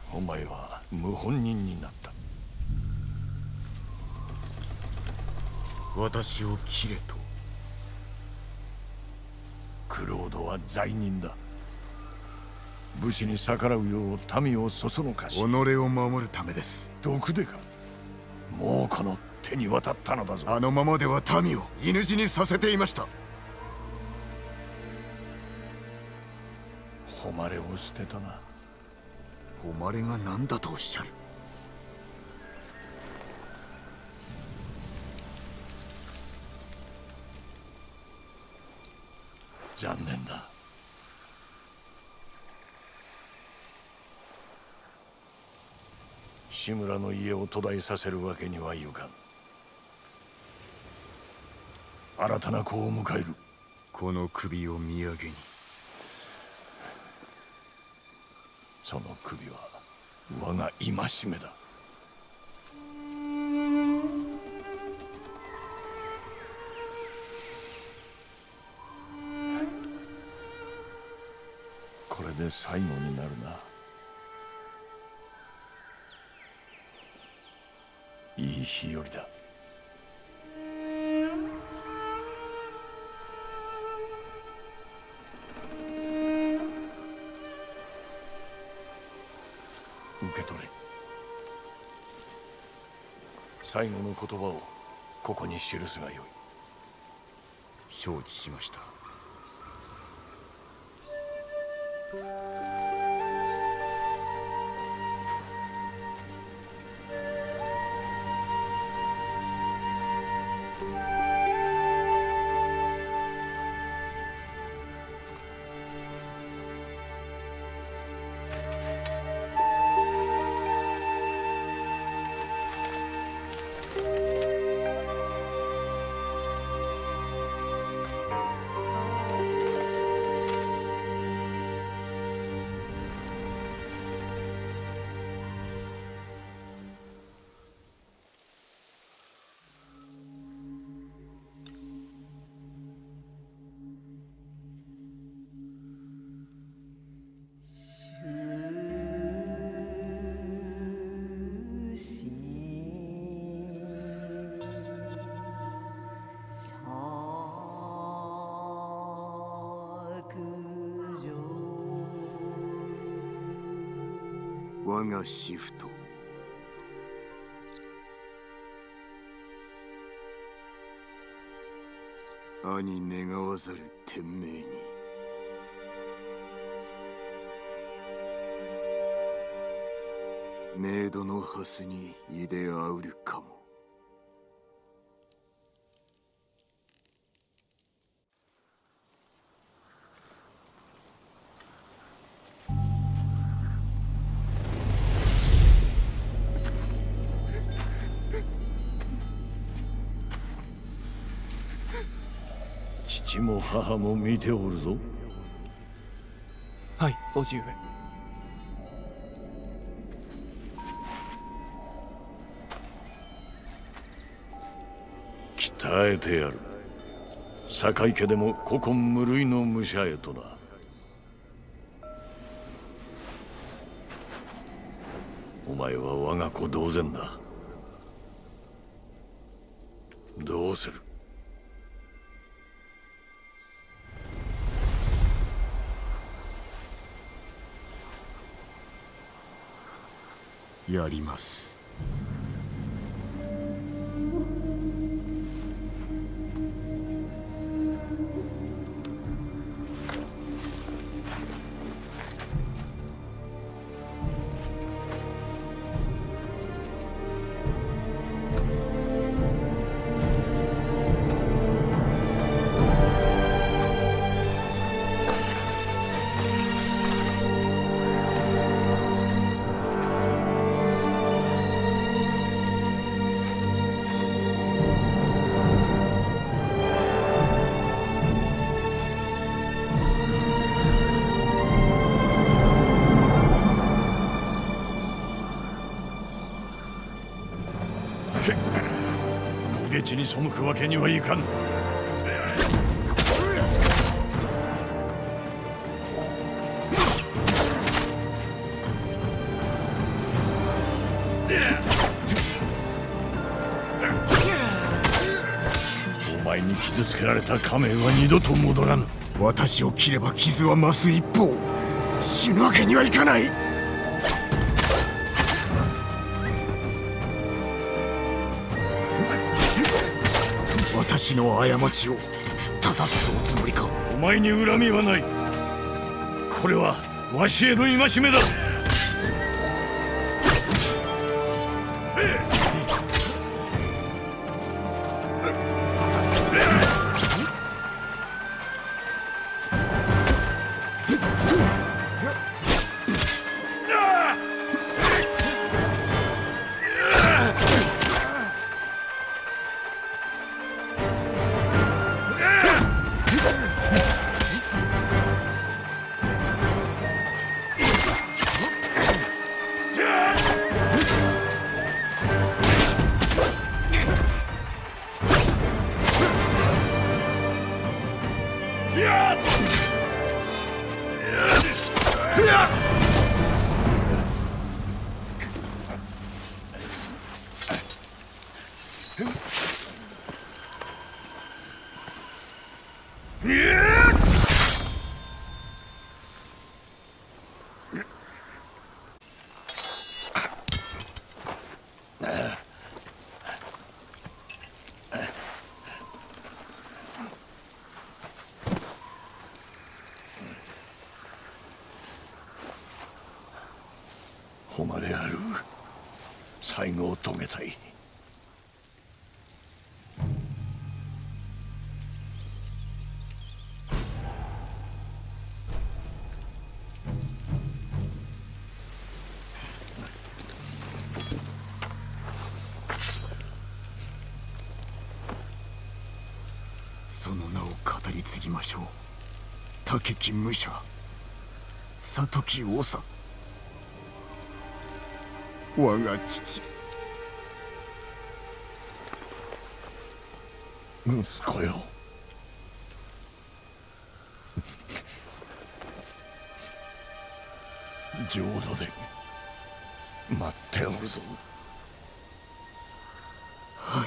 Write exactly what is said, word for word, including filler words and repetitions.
お前は謀反人になった。 私を切れと。 クロードは罪人だ。武士に逆らうよう民をそそのかし、 己を守るためです。 毒でか。もうこの手に渡ったのだぞ。 あのままでは民を犬死にさせていました。 誉れを捨てたな。 誉れが何だとおっしゃる。 残念だ。志村の家を途絶えさせるわけにはいかん。新たな子を迎える。 この首を土産に。 その首は我が戒めだ。これで最後になるな。いい日和だ。受け取れ。最後の言葉をここに記すがよい。 承知しました。我がシフト、兄願わざる天命に。メイドのハスにいであうるかも。 父も母も見ておるぞ。 はい、叔父上。 鍛えてやる。坂井家でも古今無類の武者へとな。お前は我が子同然だ。どうする？ やります。 焦げ地に背くわけにはいかん。 傷つけられた仮面は二度と戻らぬ。 私を切れば傷は増す一方、死ぬわけにはいかない。私の過ちを正すおつもりか。 お前に恨みはない。これはわしへの戒めだ。誉れある最後を遂げたい。 その名を語り継ぎましょう。竹木武者、里木長、我が父。 息子よ。浄土で待っておるぞ。 はい。